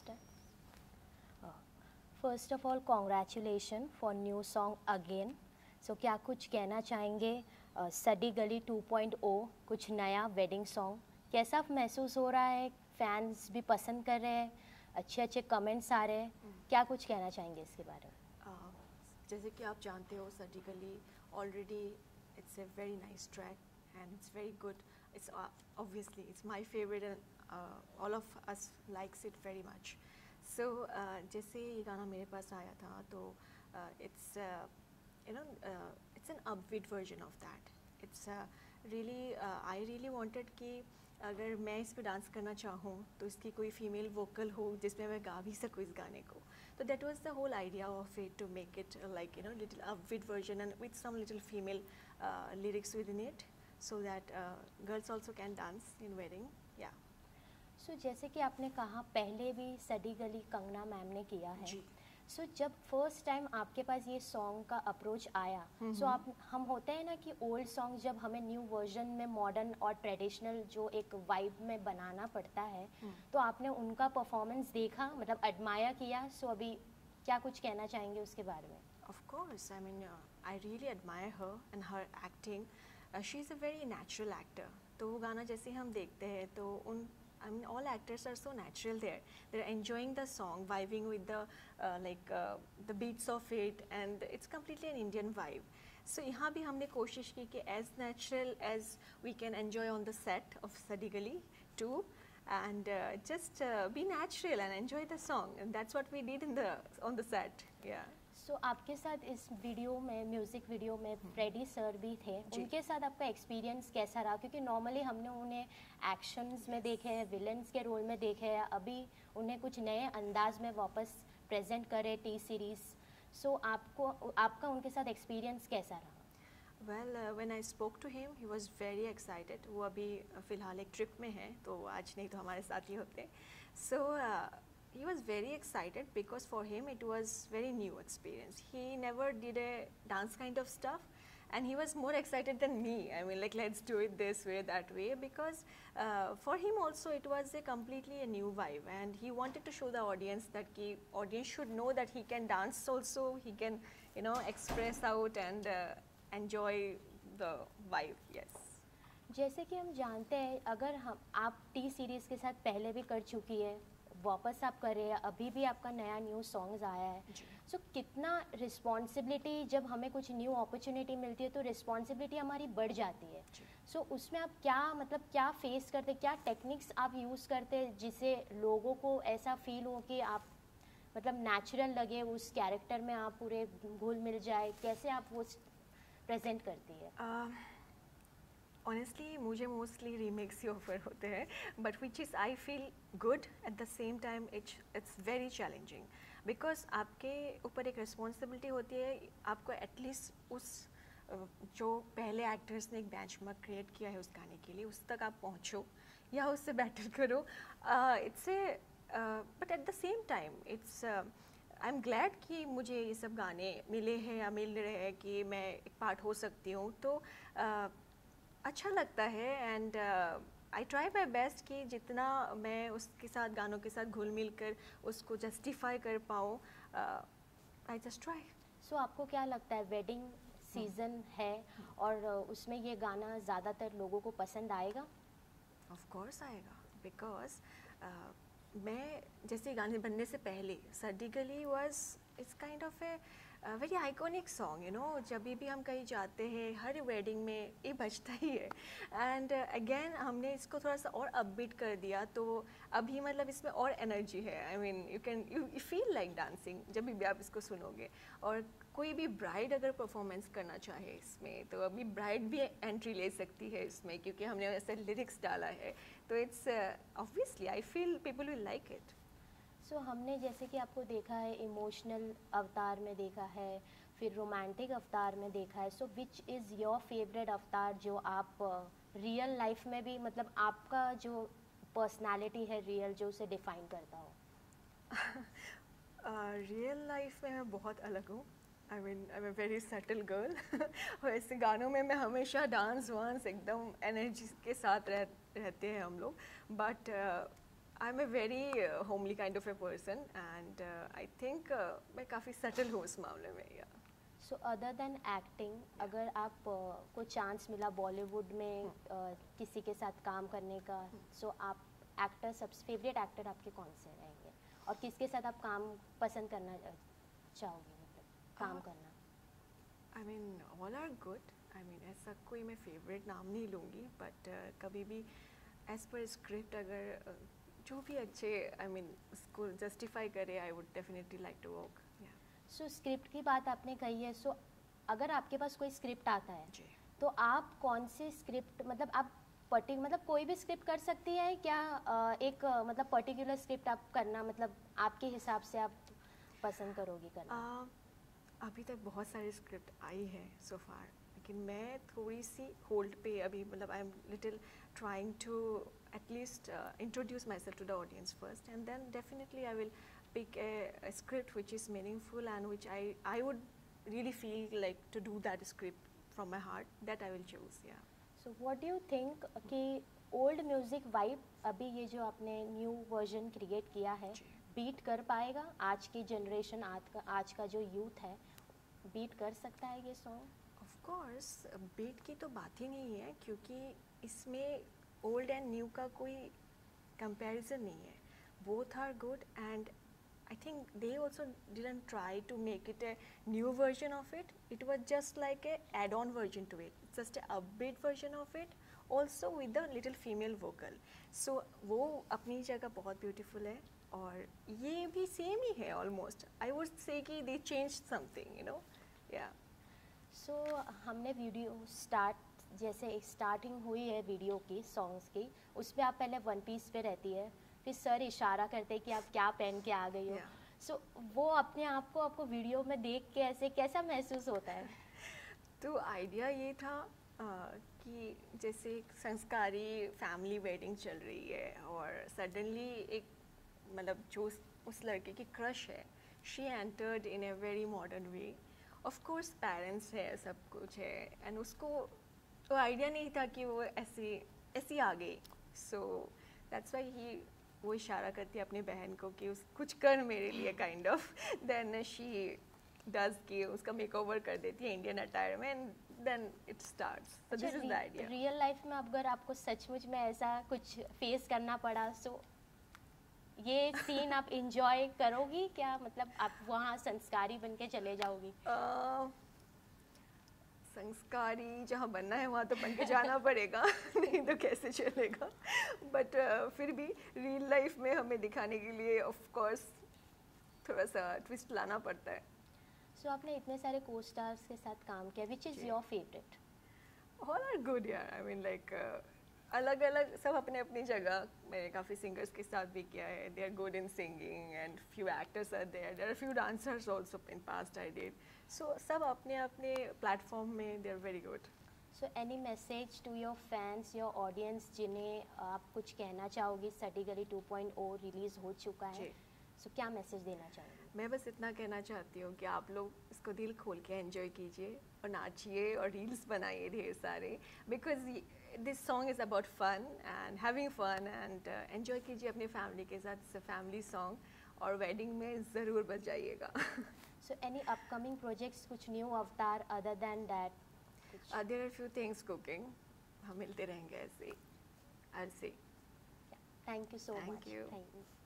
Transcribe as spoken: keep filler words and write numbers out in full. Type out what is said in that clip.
Start. First of all congratulation for new song again. So क्या कुछ कहना चाहेंगे? uh, सडी गली टू पॉइंट ओ, कुछ नया वेडिंग सॉन्ग, कैसा महसूस हो रहा है? फैंस भी पसंद कर रहे हैं, अच्छे अच्छे कमेंट्स आ रहे हैं, क्या कुछ कहना चाहेंगे इसके बारे में? uh, जैसे कि आप जानते हो Saddi Gali already it's a very nice track and it's very good. It's uh, obviously it's my favorite and uh, all of us likes it very much. So uh, जैसे ये गाना मेरे पास आया था तो uh, it's uh, you know uh, it's an upbeat version of that. It's uh, really uh, I really wanted कि अगर मैं इस पर डांस करना चाहूँ तो इसकी कोई फीमेल वोकल हो जिसमें मैं गा भी सकूँ इस गाने को. So that was the whole idea of it, to make it uh, like you know little upbeat version and with some little female uh, lyrics within it. So that uh, girls also can dance in wedding. Yeah. So जैसे कि आपने कहा पहले भी सडी गली Kangana ma'am ने किया है. जी. सो so, जब फर्स्ट टाइम आपके पास ये सॉन्ग का अप्रोच आया, सो so आप हम होते हैं ना कि ओल्ड सॉन्ग जब हमें न्यू वर्जन में मॉडर्न और ट्रेडिशनल जो एक वाइब में बनाना पड़ता है, तो आपने उनका परफॉर्मेंस देखा, मतलब एडमायर किया. सो so, अभी क्या कुछ कहना चाहेंगे उसके बारे में? Of course, I mean uh, I really admire her and her acting. Uh, she is a very natural actor. तो वो गाना जैसे हम देखते हैं तो उन I mean all actors are so natural there. They're enjoying the song, vibing with the uh, like uh, the beats of it, and it's completely an Indian vibe. So यहाँ भी हमने कोशिश की कि as natural as we can enjoy on the set of Sadi Gali too, and uh, just uh, be natural and enjoy the song, and that's what we did in the on the set. Yeah. So so, आपके साथ इस video में, music video में Freddy sir भी थे. उनके साथ आपका एक्सपीरियंस कैसा रहा? क्योंकि नॉर्मली हमने उन्हें एक्शंस में देखे हैं, विलन्स के रोल में देखे हैं, अभी उन्हें कुछ नए अंदाज में वापस प्रेजेंट करे टी सीरीज़. सो आपको आपका उनके साथ एक्सपीरियंस कैसा रहा? Well, uh, when I spoke to him, he was very excited. वो अभी फ़िलहाल एक ट्रिप में है तो आज नहीं तो हमारे साथ ही होते. So uh, he was very excited because for him it was very new experience. He never did a dance kind of stuff, and he was more excited than me. I mean, like, let's do it this way, that way, because uh, for him also it was a completely a new vibe, and he wanted to show the audience that the audience should know that he can dance also, he can, you know, express out and uh, enjoy the vibe. Yes. जैसे कि हम जानते हैं, अगर हम आप T series के साथ पहले भी कर चुकी है, वापस आप कर रहे हैं, अभी भी आपका नया न्यू सॉन्ग्स आया है. सो so, कितना रिस्पॉन्सिबिलिटी, जब हमें कुछ न्यू अपॉर्चुनिटी मिलती है तो रिस्पॉन्सिबिलिटी हमारी बढ़ जाती है. सो so, उसमें आप क्या, मतलब क्या फेस करते, क्या टेक्निक्स आप यूज़ करते जिससे लोगों को ऐसा फील हो कि आप मतलब नेचुरल लगे, उस कैरेक्टर में आप पूरे घुल मिल जाए? कैसे आप वो प्रेजेंट करती है? uh, Honestly, मुझे मोस्टली रीमेक्स ही ऑफर होते हैं, but which is I feel good at the same time. It's it's very challenging because आपके ऊपर एक रिस्पॉन्सिबिलिटी होती है. आपको एटलीस्ट उस जो पहले एक्टर्स ने एक बेंचमार्क क्रिएट किया है उस गाने के लिए, उस तक आप पहुँचो या उससे बेटर करो. It's a but at the same time it's I am glad कि मुझे ये सब गाने मिले हैं या मिल रहे हैं कि मैं एक पार्ट हो सकती हूँ. तो uh, अच्छा लगता है, and I try my best कि जितना मैं उसके साथ, गानों के साथ घुल मिल कर उसको जस्टिफाई कर पाऊँ. I just try. सो आपको क्या लगता है, वेडिंग सीज़न है और उसमें ये गाना ज़्यादातर लोगों को पसंद आएगा? ऑफ कोर्स आएगा, बिकॉज uh, मैं जैसे गाने बनने से पहले Saddi Gali was it's kind of a very iconic song. You know, जब भी हम कहीं जाते हैं हर वेडिंग में ये बजता ही है. एंड अगेन uh, हमने इसको थोड़ा सा और अपबीट कर दिया, तो अभी मतलब इसमें और एनर्जी है. I mean you can you feel like dancing जब भी आप इसको सुनोगे. और कोई भी ब्राइड अगर परफॉर्मेंस करना चाहे इसमें तो अभी ब्राइड भी एंट्री ले सकती है इसमें, क्योंकि हमने ऐसे लिरिक्स डाला है. तो it's obviously I feel people will like it. So so, हमने जैसे कि आपको देखा है इमोशनल अवतार में देखा है, फिर रोमांटिक अवतार में देखा है. So which is your favourite अवतार जो आप रियल uh, लाइफ में भी, मतलब आपका जो पर्सनालिटी है रियल, जो उसे डिफाइन करता हो? रियल लाइफ में मैं बहुत अलग हूँ. I mean I am a very subtle girl. और ऐसे गानों में मैं हमेशा डांस वांस एकदम एनर्जी के साथ रह रहते हैं हम लोग. But I am a very homely kind of a person and I think मैं काफ़ी सटल हूँ इस मामले में. या सो अदर देन एक्टिंग, अगर आप uh, को चांस मिला बॉलीवुड में uh, किसी के साथ काम करने का, सो so आप एक्टर सबसे फेवरेट एक्टर आपके कौन से रहेंगे और किसके साथ आप काम पसंद करना चाहोगे, मतलब काम करना? I mean all are good. I mean ऐसा कोई मैं फेवरेट नाम नहीं लूँगी, बट uh, कभी भी एज पर स्क्रिप्ट अगर uh, जो भी अच्छे आई मीन उसको जस्टिफाई करे, I would definitely like to work. So script की बात आपने कही है, सो so, अगर आपके पास कोई स्क्रिप्ट आता है जी. तो आप कौन से स्क्रिप्ट, मतलब आप पर्टि मतलब कोई भी स्क्रिप्ट कर सकती है क्या? एक मतलब पर्टिकुलर स्क्रिप्ट आप करना, मतलब आपके हिसाब से आप पसंद करोगी करना? uh, अभी तक बहुत सारी स्क्रिप्ट आई है सो फार, लेकिन मैं थोड़ी सी होल्ड पे अभी, मतलब I am little trying to at least introduce myself to the audience first, and then definitely I will pick a, a script which is meaningful and which I I would really feel like to do that script from my heart, that I will choose. Yeah. So what do you think कि old music vibe अभी ये जो आपने new version create किया है, beat कर पाएगा आज की generation, आज का आज का जो youth है, beat कर सकता है ये song? Of course, beat की तो बात ही नहीं है, क्योंकि इसमें old and new का कोई comparison नहीं है. Both are good, and I think they also didn't try to make it a new version of it. It was just like a add-on version to it. It's just a upbeat version of it, also with a little female vocal. So वो अपनी जगह बहुत beautiful है, और ये भी same ही है almost. I would say कि they changed something, you know. Yeah. So हमने वीडियो स्टार्ट, जैसे एक स्टार्टिंग हुई है वीडियो की सॉन्ग्स की, उसमें आप पहले वन पीस पे रहती है, फिर सर इशारा करते हैं कि आप क्या पहन के आ गई हो. सो yeah. so, वो अपने आप को आपको वीडियो में देख के ऐसे कैसा महसूस होता है? तो आइडिया ये था uh, कि जैसे एक संस्कारी फैमिली वेडिंग चल रही है, और सडनली एक मतलब जो उस लड़के की क्रश है, she entered in a very modern way. Of course parents है, सब कुछ है, एंड उसको तो आइडिया नहीं था कि वो ऐसी ऐसी आ गई. सो दैट्स व्हाई ही वो इशारा करती है अपनी बहन को कि उस कुछ कर मेरे लिए kind of. Then she does कि उसका मेकओवर कर देती है इंडियन अटायर में, and then it starts. So this is the idea. Real life में अगर आपको सचमुच में ऐसा कुछ फेस करना पड़ा, सो ये सीन आप एंजॉय करोगी क्या? मतलब आप वहाँ संस्कारी बन के चले जाओगी? uh, संस्कारी जहाँ बनना है वहाँ तो बन के जाना पड़ेगा. नहीं तो कैसे चलेगा. बट uh, फिर भी रियल लाइफ में हमें दिखाने के लिए ऑफ कोर्स थोड़ा सा ट्विस्ट लाना पड़ता है. सो so, आपने इतने सारे को स्टार्स के साथ काम किया, which is your favourite? All are good यार. आई मीन लाइक अलग अलग सब अपने अपनी जगह. मैंने काफ़ी सिंगर्स के साथ भी किया है, they are good in singing, and few actors are there, there are few dancers also in past I did. So सब अपने अपने प्लेटफॉर्म में they are very good. So any message to your fans, your audience, जिन्हें आप कुछ कहना चाहोगी? सटी गली टू पॉइंट ओ रिलीज़ हो चुका है, सो so, क्या मैसेज देना चाहोगी? मैं बस इतना कहना चाहती हूँ कि आप लोग इसको दिल खोल के एंजॉय कीजिए, और नाचिए, और रील्स बनाइए ढेर सारे, because this song is about fun and having fun, and enjoy कीजिए अपनी फैमिली के साथ. इट्स अ फैमिली सॉन्ग, और वेडिंग में ज़रूर बजाइएगा. सो एनी अपकमिंग प्रोजेक्ट्स, कुछ न्यू अवतार other than that? There are few things cooking. हम मिलते रहेंगे ऐसे ही. I will say. Thank you so much. Thank you. Thank you.